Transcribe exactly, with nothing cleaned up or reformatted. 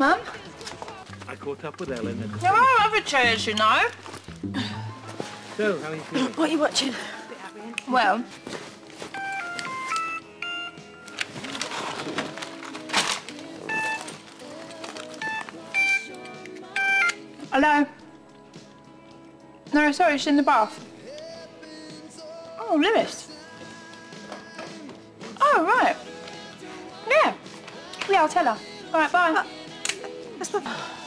Mum? I caught up with Ellen and... There are other chairs, you know. So, how are you feeling? What are you watching? Well... Hello? No, sorry, she's in the bath. Oh, Lewis. Oh, right. Yeah. Yeah, I'll tell her. All right, bye. Uh, that's my...